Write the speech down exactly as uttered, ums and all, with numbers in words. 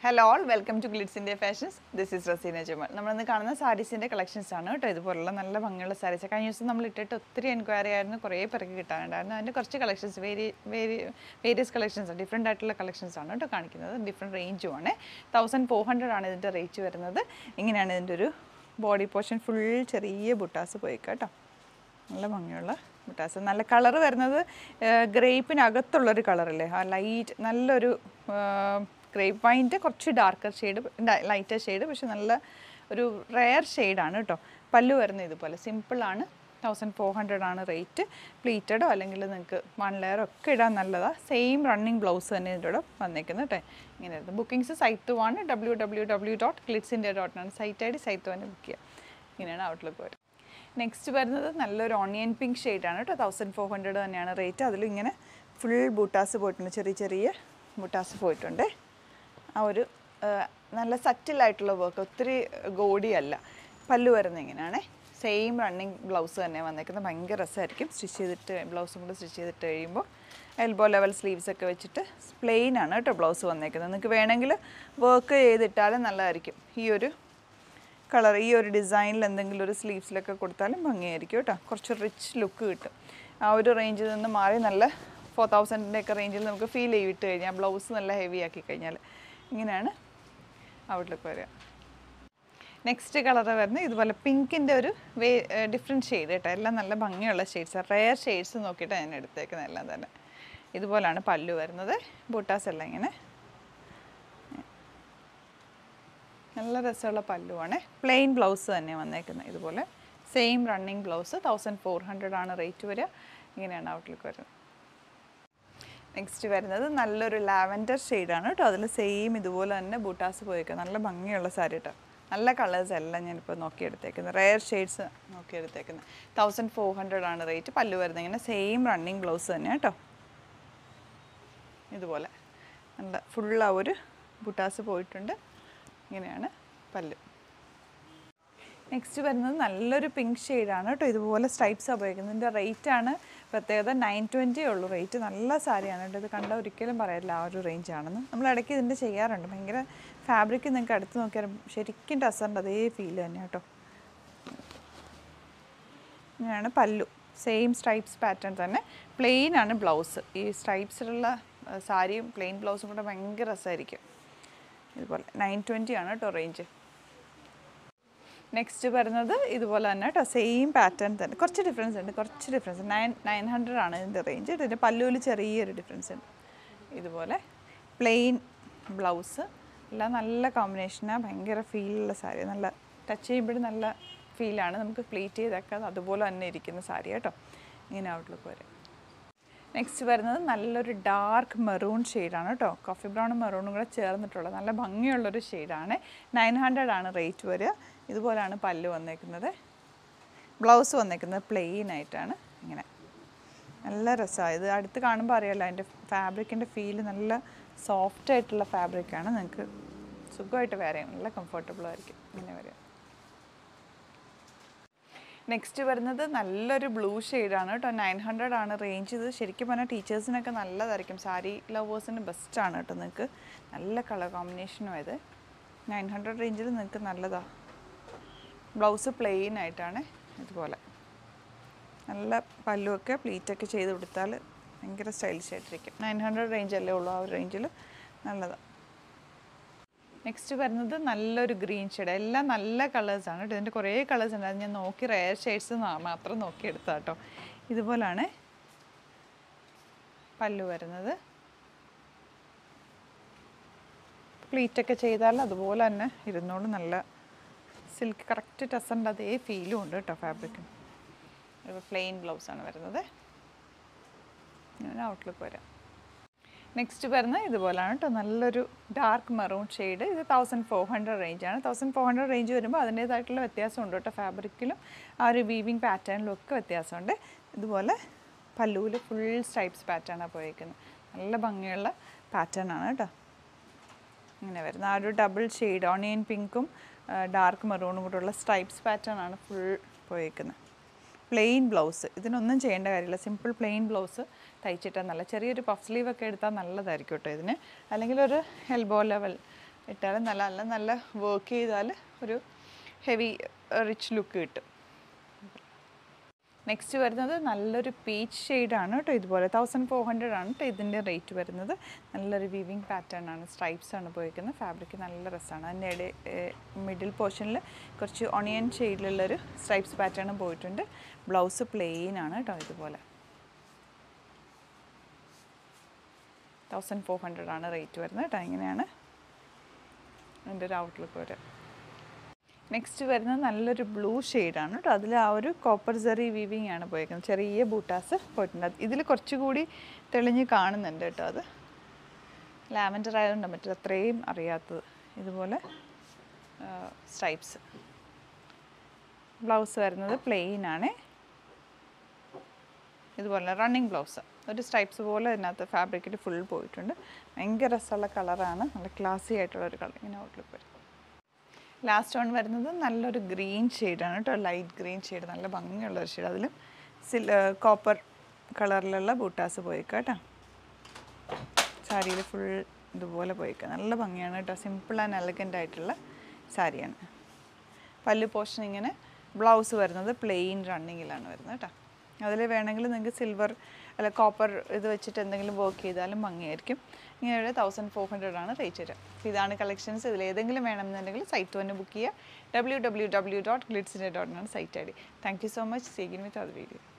Hello all, welcome to Glitzindia Fashions. This is Rasina Jamal. We will see sarees in collections. This is very sarees. I use three inquiry and collections, very, very, various collections, different collections, different range. one thousand four hundred is the range. This body portion full cherry buttas. നല്ല colour വരുന്നത് ഗ്രേപ്പിന് അകത്തുള്ള colour അല്ലേ ആ light നല്ലൊരു grape വൈൻ്റെ കുറച്ച് darker shade lighter shade പക്ഷെ നല്ല ഒരു റെയർ ഷെയ്ഡാണ് കേട്ടോ പല്ലു വരുന്നത് ഇതുപോലെ സിമ്പിളാണ് തൗസൻഡ് ഫോർ ഹൺഡ്രഡ് ആണ് റേറ്റ് പ്ലീറ്റഡോ അല്ലെങ്കിൽ നിങ്ങൾക്ക് വൺ ലെയർ ഒക്കെ ഇടാൻ നല്ലതാണ് സെയിം റണ്ണിങ് ബ്ലൗസ് തന്നെ ഇതിൻ്റെ കൂടെ വന്നേക്കുന്നത് കേട്ടോ ഇങ്ങനെയായിരുന്നു ബുക്കിംഗ്സ് സൈറ്റ് ആണ് W W W dot ഗ്ലിറ്റ്സിൻഡിയ dot ആണ് സൈറ്റ് ഐ ഡി സൈറ്റ് തന്നെ ബുക്ക് ചെയ്യുക ഇങ്ങനെയാണ് ഔട്ട്ലുക്ക് വരുന്നത് നെക്സ്റ്റ് വരുന്നത് നല്ലൊരു ഓണിയൻ പിങ്ക് ഷെയ്ഡാണ് കേട്ടോ തൗസൻഡ് ഫോർ ഹൺഡ്രഡ് തന്നെയാണ് റേറ്റ് അതിലിങ്ങനെ ഫുൾ ബൂട്ടാസ് പോയിട്ടുണ്ട് ചെറിയ ചെറിയ ബൂട്ടാസ് പോയിട്ടുണ്ട് ആ ഒരു നല്ല സറ്റിലായിട്ടുള്ള വർക്ക് ഒത്തിരി ഗോഡിയല്ല പല്ലു വരുന്നത് ഇങ്ങനെയാണ് സെയിം റണ്ണിങ് ബ്ലൗസ് തന്നെ വന്നേക്കുന്നത് ഭയങ്കര രസമായിരിക്കും സ്റ്റിച്ച് ചെയ്തിട്ട് ബ്ലൗസും കൂടെ സ്റ്റിച്ച് ചെയ്തിട്ട് കഴിയുമ്പോൾ എൽബോ ലെവൽ സ്ലീവ്സ് ഒക്കെ വെച്ചിട്ട് പ്ലെയിൻ ആണ് കേട്ടോ ബ്ലൗസ് വന്നേക്കുന്നത് നിങ്ങൾക്ക് വേണമെങ്കിൽ വർക്ക് ചെയ്തിട്ടാലും നല്ലതായിരിക്കും ഈ ഒരു കളർ ഈ ഒരു ഡിസൈനിൽ എന്തെങ്കിലും ഒരു സ്ലീവ്സിലൊക്കെ കൊടുത്താലും ഭംഗിയായിരിക്കും കേട്ടോ കുറച്ച് റിച്ച് ലുക്ക് കിട്ടും ആ ഒരു റേഞ്ചിൽ നിന്ന് മാറി നല്ല ഫോർ തൗസൻഡിൻ്റെ ഒക്കെ റേഞ്ചിൽ നമുക്ക് ഫീൽ ചെയ്തിട്ട് കഴിഞ്ഞാൽ ബ്ലൗസ് നല്ല ഹെവി ആക്കി കഴിഞ്ഞാൽ ഇങ്ങനെയാണ് ഔട്ട്ലുക്ക് വരിക നെക്സ്റ്റ് കളർ വരുന്നത് ഇതുപോലെ പിങ്കിൻ്റെ ഒരു വേ ഡിഫറെൻറ്റ് ഷെയ്ഡ് കേട്ടോ എല്ലാം നല്ല ഭംഗിയുള്ള ഷെയ്ഡ്സ് റെയർ ഷെയ്ഡ്സ് നോക്കിയിട്ടാണ് ഞാൻ എടുത്തേക്കുന്നത് എല്ലാം തന്നെ ഇതുപോലാണ് പല്ലു വരുന്നത് ബൂട്ടാസ് എല്ലാം ഇങ്ങനെ നല്ല രസമുള്ള പല്ലുവാണ് പ്ലെയിൻ ബ്ലൗസ് തന്നെ വന്നേക്കുന്നത് ഇതുപോലെ same running blouse thousand four hundred ആണ് റേറ്റ് വരിക ഇങ്ങനെയാണ് ഔട്ട്ലുക്ക് വരുന്നത് നെക്സ്റ്റ് വരുന്നത് നല്ലൊരു ലാവൻഡർ ഷെയ്ഡാണ് കേട്ടോ അതിൽ സെയിം ഇതുപോലെ തന്നെ ബൂട്ടാസ് പോയേക്കുക നല്ല ഭംഗിയുള്ള സാരി കേട്ടോ നല്ല കളേഴ്സ് എല്ലാം ഞാനിപ്പോൾ നോക്കിയെടുത്തേക്കുന്നത് റെയർ ഷെയ്ഡ്സ് നോക്കിയെടുത്തേക്കുന്നത് തൗസൻഡ് ഫോർ ഹൺഡ്രഡ് ആണ് റേറ്റ് പല്ലു വരുന്നത് ഇങ്ങനെ സെയിം റണ്ണിങ് ബ്ലൗസ് തന്നെ കേട്ടോ ഇതുപോലെ നല്ല ഫുൾ ആ ഒരു ബൂട്ടാസ് പോയിട്ടുണ്ട് ഇങ്ങനെയാണ് പല്ല് നെക്സ്റ്റ് വരുന്നത് നല്ലൊരു പിങ്ക് ഷെയ്ഡാണ് കേട്ടോ ഇതുപോലെ സ്ട്രൈപ്സ് ഉപയോഗിക്കുന്നത് ഇതിൻ്റെ റേറ്റാണ് പ്രത്യേകത നയൻ ട്വൻറ്റി ഉള്ളൂ റേറ്റ് നല്ല സാരിയാണ് കേട്ടോ ഇത് കണ്ടാൽ ഒരിക്കലും പറയില്ല ആ ഒരു റേഞ്ചാണെന്ന് നമ്മൾ ഇടയ്ക്ക് ഇതിൻ്റെ ചെയ്യാറുണ്ട് ഭയങ്കര ഫാബ്രിക് നിങ്ങൾക്ക് അടുത്ത് നോക്കിയാൽ ശരിക്കും ടസറിൻ്റെ അതേ ഫീൽ തന്നെ കേട്ടോ ഇങ്ങനെയാണ് പല്ലു സെയിം സ്ട്രൈപ്സ് പാറ്റേൺ തന്നെ പ്ലെയിൻ ആണ് ബ്ലൗസ് ഈ സ്ട്രൈപ്സിലുള്ള സാരിയും പ്ലെയിൻ ബ്ലൗസും കൂടെ ഭയങ്കര രസമായിരിക്കും ഇതുപോലെ നയൻ ട്വൻറ്റി ആണ് കേട്ടോ റേഞ്ച് നെക്സ്റ്റ് വരുന്നത് ഇതുപോലെ തന്നെ കേട്ടോ സെയിം പാറ്റേൺ തന്നെ കുറച്ച് ഡിഫറൻസ് ഉണ്ട് കുറച്ച് ഡിഫറൻസ് നയൻ നയൻ ഹൺഡ്രഡ് ആണ് ഇതിൻ്റെ റേഞ്ച് ഇതിൻ്റെ പല്ലുവിൽ ചെറിയൊരു ഡിഫറൻസ് ഉണ്ട് ഇതുപോലെ പ്ലെയിൻ ബ്ലൗസ് എല്ലാം നല്ല കോമ്പിനേഷനാണ് ഭയങ്കര ഫീലുള്ള സാരി നല്ല ടച്ച് ചെയ്യുമ്പോഴും നല്ല ഫീലാണ് നമുക്ക് പ്ലീറ്റ് ചെയ്തൊക്കെ അതുപോലെ തന്നെ ഇരിക്കുന്ന സാരി കേട്ടോ ഇങ്ങനെ ഔട്ട്ലുക്ക് വരും നെക്സ്റ്റ് വരുന്നത് നല്ലൊരു ഡാർക്ക് മെറൂൺ ഷെയ്ഡാണ് കേട്ടോ കോഫി ബ്രൗണും മെറൂണും കൂടെ ചേർന്നിട്ടുള്ള നല്ല ഭംഗിയുള്ളൊരു ഷെയ്ഡാണ് നയൻ ഹൺഡ്രഡ് ആണ് റേറ്റ് വരിക ഇതുപോലെയാണ് പല്ല് വന്നേക്കുന്നത് ബ്ലൗസ് വന്നേക്കുന്നത് പ്ലെയിൻ ആയിട്ടാണ് ഇങ്ങനെ നല്ല രസമാണ് ഇത് അടുത്ത് കാണുമ്പോൾ അറിയാമല്ലോ അതിൻ്റെ ഫാബ്രിക്കിൻ്റെ ഫീല് നല്ല സോഫ്റ്റ് ആയിട്ടുള്ള ഫാബ്രിക്കാണ് നിങ്ങൾക്ക് സുഖമായിട്ട് വേറെ നല്ല കംഫർട്ടബിൾ ആയിരിക്കും ഇങ്ങനെ വരിക നെക്സ്റ്റ് വരുന്നത് നല്ലൊരു ബ്ലൂ ഷെയ്ഡാണ് കേട്ടോ നയൻ ഹൺഡ്രഡ് ആണ് റേഞ്ച് ഇത് ശരിക്കും പറഞ്ഞാൽ ടീച്ചേഴ്സിനൊക്കെ നല്ലതായിരിക്കും സാരി ലവേഴ്സിന് ബെസ്റ്റാണ് കേട്ടോ നിങ്ങൾക്ക് നല്ല കളർ കോമ്പിനേഷനും ഇത് നയൻ ഹൺഡ്രഡ് റേഞ്ചിൽ നിങ്ങൾക്ക് നല്ലതാണ് ബ്ലൗസ് പ്ലെയിൻ ആയിട്ടാണ് ഇതുപോലെ നല്ല പല്ലുമൊക്കെ പ്ലീറ്റൊക്കെ ചെയ്ത് കൊടുത്താൽ ഭയങ്കര സ്റ്റൈലിഷ് ആയിട്ടിരിക്കും നയൻ ഹൺഡ്രഡ് റേഞ്ച് അല്ലേ ഉള്ളൂ ആ ഒരു റേഞ്ചിൽ നല്ലതാണ് നെക്സ്റ്റ് വരുന്നത് നല്ലൊരു ഗ്രീൻ ഷെയ്ഡ് എല്ലാം നല്ല കളേഴ്സാണ് കേട്ടോ ഇതിൻ്റെ കുറേ കളേഴ്സ് ഉണ്ട് അത് ഞാൻ നോക്കി റെയർ ഷെയ്ഡ്സ് മാത്രം നോക്കി എടുത്താൽ കേട്ടോ ഇതുപോലാണ് പല്ലു വരുന്നത് പ്ലീറ്റൊക്കെ ചെയ്താൽ അതുപോലെ തന്നെ ഇരുന്നോളും നല്ല സിൽക്ക് കറക്റ്റ് ടസറിൻ്റെ അതേ ഫീലും ഉണ്ട് കേട്ടോ ഫാബ്രിക്കിന് ഒരു പ്ലെയിൻ ബ്ലൗസാണ് വരുന്നത് ഇങ്ങനെ ഔട്ട്ലുക്ക് വരാം നെക്സ്റ്റ് വരുന്നത് ഇതുപോലെയാണ് കേട്ടോ നല്ലൊരു ഡാർക്ക് മെറൂൺ ഷെയ്ഡ് ഇത് തൗസൻഡ് ഫോർ ഹൺഡ്രഡ് റേഞ്ചാണ് തൗസൻഡ് ഫോർ ഹൺഡ്രഡ് റേഞ്ച് വരുമ്പോൾ അതിൻ്റേതായിട്ടുള്ള വ്യത്യാസമുണ്ട് കേട്ടോ ഫാബ്രിക്കിലും ആ ഒരു വീവിങ് പാറ്റേണിലും ഒക്കെ വ്യത്യാസമുണ്ട് ഇതുപോലെ പല്ലുവിൽ ഫുൾ സ്ട്രൈപ്സ് പാറ്റേണാണ് പോയിരിക്കുന്നത് നല്ല ഭംഗിയുള്ള പാറ്റേൺ ആണ് കേട്ടോ ഇങ്ങനെ വരുന്നത് ആ ഒരു ഡബിൾ ഷെയ്ഡ് ഓണിയൻ പിങ്കും ഡാർക്ക് മെറൂണും കൂടെയുള്ള സ്ട്രൈപ്സ് പാറ്റേൺ ആണ് ഫുൾ പോയിരിക്കുന്നത് പ്ലെയിൻ ബ്ലൗസ് ഇതിനൊന്നും ചെയ്യേണ്ട കാര്യമില്ല സിമ്പിൾ പ്ലെയിൻ ബ്ലൗസ് തയ്ച്ചിട്ടാൽ നല്ല ചെറിയൊരു പഫ് സ്ലീവ് ഒക്കെ എടുത്താൽ നല്ലതായിരിക്കും കേട്ടോ ഇതിന് അല്ലെങ്കിൽ ഒരു എൽബോ ലെവൽ ഇട്ടാലും നല്ല നല്ല നല്ല വർക്ക് ചെയ്താൽ ഒരു ഹെവി റിച്ച് ലുക്ക് കിട്ടും. നെക്സ്റ്റ് വരുന്നത് നല്ലൊരു പീച്ച് ഷെയ്ഡാണ് കേട്ടോ. ഇതുപോലെ തൗസൻഡ് ഫോർ ഹൺഡ്രഡ് ആണ് കേട്ടോ ഇതിൻ്റെ റേറ്റ് വരുന്നത്. നല്ലൊരു വീവിങ് പാറ്റേൺ ആണ്, സ്ട്രൈപ്സ് ആണ് പോയിരിക്കുന്നത്. ഫാബ്രിക് നല്ല രസമാണ്. അതിൻ്റെ ഇടയിൽ മിഡിൽ പോർഷനിൽ കുറച്ച് ഒണിയൻ ഷെയ്ഡിലുള്ളൊരു സ്ട്രൈപ്സ് പാറ്റേൺ പോയിട്ടുണ്ട്. ബ്ലൗസ് പ്ലെയിൻ ആണ് കേട്ടോ. ഇതുപോലെ തൗസൻഡ് ഫോർ ഹൺഡ്രഡ് ആണ് റേറ്റ് വരുന്നത് കേട്ടോ. ഇങ്ങനെയാണ് അതിൻ്റെ ഒരു ഔട്ട്ലുക്ക് വരെ. നെക്സ്റ്റ് വരുന്നത് നല്ലൊരു ബ്ലൂ ഷെയ്ഡാണ് കേട്ടോ. അതിൽ ആ ഒരു കോപ്പർ സെറി വീവിങ് ആണ് പോയിരിക്കുന്നത്. ചെറിയ ബൂട്ടാസ് പോയിട്ടുണ്ട്. ഇതിൽ കുറച്ചുകൂടി തെളിഞ്ഞ് കാണുന്നുണ്ട് കേട്ടോ. അത് ലാവൻഡർ ആയതുകൊണ്ട് മറ്റേ അത്രയും അറിയാത്തത്. ഇതുപോലെ സ്ട്രൈപ്സ്. ബ്ലൗസ് വരുന്നത് പ്ലെയിൻ ആണ്. ഇതുപോലെ റണ്ണിങ് ബ്ലൗസ്, ഒരു സ്ട്രൈപ്സ് പോലെ ഇതിനകത്ത് ഫാബ്രിക്കിൽ ഫുൾ പോയിട്ടുണ്ട്. ഭയങ്കര രസമുള്ള കളറാണ്, നല്ല ക്ലാസി ആയിട്ടുള്ളൊരു കളർ. ഇങ്ങനെ ഔട്ട്ലുക്ക് വരും. ലാസ്റ്റ് വൺ വരുന്നത് നല്ലൊരു ഗ്രീൻ ഷെയ്ഡാണ് കേട്ടോ. ലൈറ്റ് ഗ്രീൻ ഷെയ്ഡ്, നല്ല ഭംഗിയുള്ളൊരു ഷെയ്ഡ്. അതിലും സിൽ കോപ്പർ കളറിലുള്ള ബൂട്ടാസ് പോയിക്കുക കേട്ടോ. സാരിയിൽ ഫുൾ ഇതുപോലെ പോയിക്കുക. നല്ല ഭംഗിയാണ് കേട്ടോ. സിമ്പിൾ ആൻഡ് എലഗൻ്റ് ആയിട്ടുള്ള സാരിയാണ്. പല്ലു പോർഷൻ ഇങ്ങനെ. ബ്ലൗസ് വരുന്നത് പ്ലെയിൻ റണ്ണിങ്ങിലാണ് വരുന്നത് കേട്ടോ. അതിൽ വേണമെങ്കിൽ നിങ്ങൾക്ക് സിൽവർ അല്ല കോപ്പർ ഇത് വെച്ചിട്ട് എന്തെങ്കിലും വർക്ക് ചെയ്താലും ഭംഗിയായിരിക്കും. ഇങ്ങനെ തൗസൻഡ് ഫോർ ഹൺഡ്രഡ് ആണ് റേറ്റ് വരിക. ഇതാണ് കളക്ഷൻസ്. ഇതിൽ ഏതെങ്കിലും വേണമെന്നുണ്ടെങ്കിൽ സൈറ്റ് തന്നെ ബുക്ക് ചെയ്യുക. W W W dot ഗ്ലിറ്റ്സിൻഡിയ dot ആണ് site I D. Thank you so much. See again with other video.